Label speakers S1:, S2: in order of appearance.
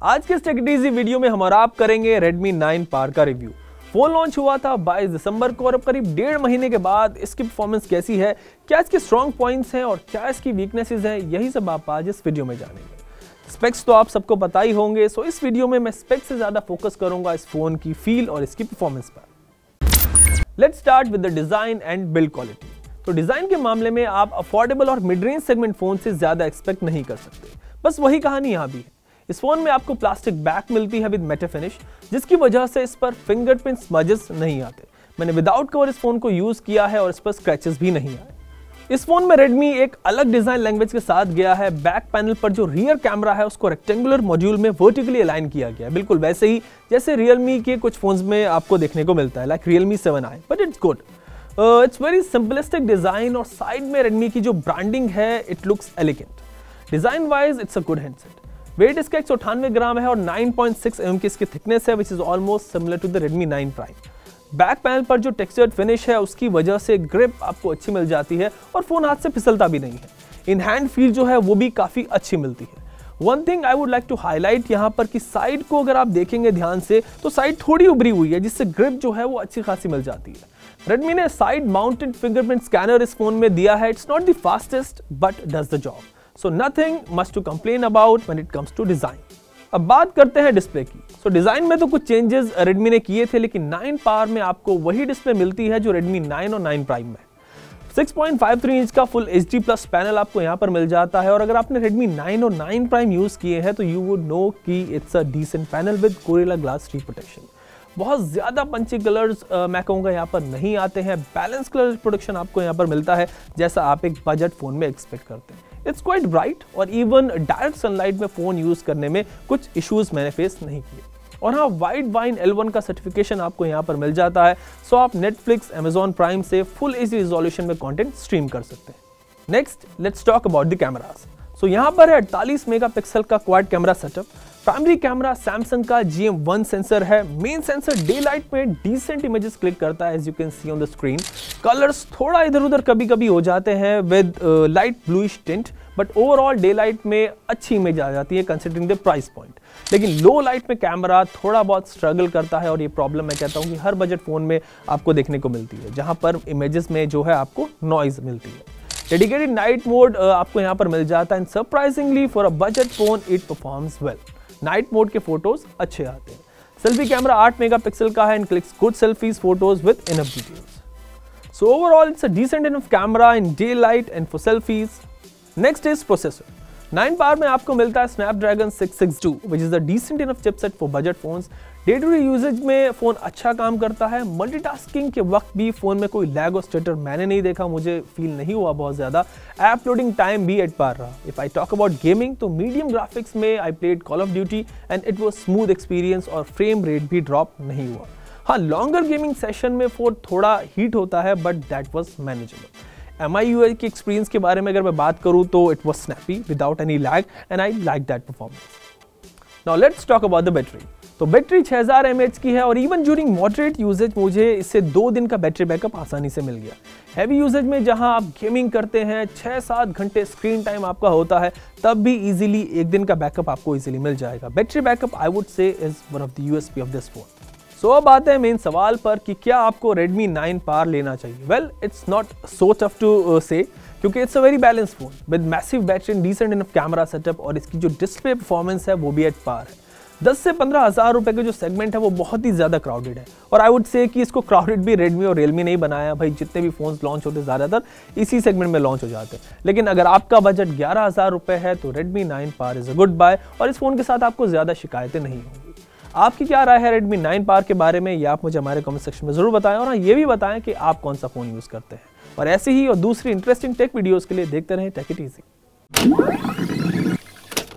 S1: आज के take it easy video में हम और आप करेंगे Redmi 9 Power का रिव्यू। फोन लॉन्च हुआ था 22 दिसंबर को और अब करीब 1.5 महीने के बाद इसकी परफॉर्मेंस कैसी है, क्या इसके स्ट्रॉन्ग पॉइंट्स हैं और क्या इसकी वीकनेसेस हैं, यही सब आप आज इस वीडियो में जानेंगे। स्पेक्स तो आप सबको पता ही होंगे, सो इस वीडियो में मैं स्पेक्स से ज्यादा फोकस करूंगा इस फोन की फील और इसकी परफॉर्मेंस पर। Let's start with the design and build quality. तो डिजाइन के मामले में आप अफोर्डेबल और मिड रेंज सेगमेंट फोन से ज्यादा एक्सपेक्ट नहीं कर सकते, बस वही कहानी यहाँ भी है। इस फोन में आपको प्लास्टिक बैक मिलती है विद मैटे फिनिश, जिसकी वजह से इस पर फिंगरप्रिंट स्मजेस नहीं आते। मैंने विदाउट कवर इस फोन को यूज किया है और इस पर स्क्रैचेस भी नहीं आए। इस फोन में Redmi एक अलग डिजाइन लैंग्वेज के साथ गया है। बैक पैनल पर जो रियर कैमरा है उसको रेक्टेंगुलर मॉड्यूल में वर्टिकली अलाइन किया गया है, बिल्कुल वैसे ही जैसे Realme के कुछ फोन्स में आपको देखने को मिलता है, like Realme 7i, but it's good. It's very simplistic design और साइड में Redmi की जो ब्रांडिंग है it looks elegant. Design wise it's a good handset. Weight इसका 198 ग्राम है और 9.6 mm की इसकी थिकनेस है, which is almost similar to the Redmi 9 Prime। Back panel पर जो टेक्सचर्ड फिनिश है उसकी वजह से ग्रिप आपको अच्छी मिल जाती है और फोन हाथ से फिसलता भी नहीं है। इन हैंड फील जो है वो भी काफी अच्छी मिलती है। One thing I would like to highlight यहाँ पर कि साइड को अगर आप देखेंगे ध्यान से तो साइड थोड़ी उभरी हुई है, जिससे ग्रिप जो है वो अच्छी खासी मिल जाती है। Redmi ने साइड माउंटेड फिंगरप्रिंट स्कैनर इस फोन में दिया है। It's not the fastest but does the job, so nothing much to complain about when it comes to design। अब बात करते हैं डिस्प्ले की। so डिजाइन में तो कुछ चेंजेस Redmi ने किए थे, लेकिन 9 Power में आपको वही डिस्प्ले मिलती है जो Redmi 9 और 9 Prime में। 6.53 इंच का फुल HD प्लस पैनल आपको यहाँ पर मिल जाता है और अगर आपने Redmi 9 और 9 Prime यूज किए हैं तो यू वुड नो कि it's a decent panel with Gorilla Glass 3 protection. बहुत ज्यादा पंची कलर्स मैं कहूँगा यहाँ पर नहीं आते हैं। बैलेंस कलर प्रोडक्शन आपको यहाँ पर मिलता है जैसा आप एक बजट फोन में एक्सपेक्ट करते हैं। इट्स क्वाइट ब्राइट और इवन डायरेक्ट सनलाइट में फोन यूज करने में कुछ इश्यूज मैंने फेस नहीं किए। और हाँ, वाइड वाइन L1 का सर्टिफिकेशन आपको यहाँ पर मिल जाता है, सो आप नेटफ्लिक्स, Amazon प्राइम से फुल HD रिजोल्यूशन में कंटेंट स्ट्रीम कर सकते हैं। Next let's talk about the cameras. So यहाँ पर है 48 मेगापिक्सल का quad camera setup. Primary camera Samsung का GM1 सेंसर है। मेन सेंसर डे लाइट में डिसेंट इमेजेस क्लिक करता है, as you can see on the screen. Colours थोड़ा इधर उधर कभी कभी हो जाते हैं with light bluish tint, but overall day light में अच्छी इमेज आ जाती है कंसिडरिंग द प्राइस पॉइंट। लेकिन लो लाइट में कैमरा थोड़ा बहुत स्ट्रगल करता है और ये प्रॉब्लम मैं कहता हूँ कि हर बजट फोन में आपको देखने को मिलती है, जहाँ पर इमेजेस में जो है आपको नॉइज मिलती है। डेडिकेटेड नाइट मोड आपको यहाँ पर मिल जाता है and surprisingly for a budget phone it performs well. Night mode के फोटोज अच्छे आते हैं। सेल्फी कैमरा 8 मेगापिक्सल का है and clicks good selfies photos with enough details. So overall it's a decent enough camera in day light and for selfies. Next is processor. 9 Power में आपको मिलता है Snapdragon 662 which is a decent enough chipset for budget phones. Day to day usage में phone अच्छा काम करता है। Multitasking के वक्त भी फोन में कोई लैग और स्टटर मैंने नहीं देखा, मुझे फील नहीं हुआ बहुत ज्यादा। ऐप लोडिंग टाइम भी एट पार रहा। If I talk about gaming तो मीडियम ग्राफिक्स में I played Call of Duty and it was smooth experience और फ्रेम रेट भी ड्रॉप नहीं हुआ। हाँ, लॉन्गर गेमिंग सेशन में फोन थोड़ा हीट होता है but that was manageable. MIUI के एक्सपीरियंस के बारे में अगर मैं बात करूं तो it was snappy without any lag and I like that performance. Now let's talk about the battery. तो बैटरी 6000 mAh की है और इवन ड्यूरिंग मॉडरेट यूजेज मुझे इससे 2 दिन का बैटरी बैकअप आसानी से मिल गया। हैवी यूजेज में जहां आप गेमिंग करते हैं, 6-7 घंटे स्क्रीन टाइम आपका होता है, तब भी इजीली 1 दिन का बैकअप आपको इजीली मिल जाएगा। Battery backup I would say is one of the USP of this phone. So अब आते हैं मेन सवाल पर कि क्या आपको Redmi 9 Power लेना चाहिए। Well it's not so tough to say, क्योंकि it's a very balance phone with massive battery and decent enough camera setup और इसकी जो डिस्प्ले परफॉर्मेंस है वो भी एट पार है। 10 से 15 हज़ार रुपए के जो सेगमेंट है वो बहुत ही ज्यादा क्राउडेड है और आई वुड से कि इसको क्राउडेड भी Redmi और Realme नहीं बनाया। भाई जितने भी फोन्स लॉन्च होते ज्यादातर इसी सेगमेंट में लॉन्च हो जाते हैं। लेकिन अगर आपका बजट 11,000 रुपए है तो Redmi 9 Power is a good buy और इस फोन के साथ आपको ज्यादा शिकायतें नहीं होंगी। आपकी क्या राय है Redmi 9 Power के बारे में, ये आप मुझे हमारे कमेंट सेक्शन में जरूर बताएं और हाँ, ये भी बताएं कि आप कौन सा फोन यूज करते हैं। और ऐसे ही और दूसरी इंटरेस्टिंग टेक वीडियोस के लिए देखते रहें टेक इट इजी।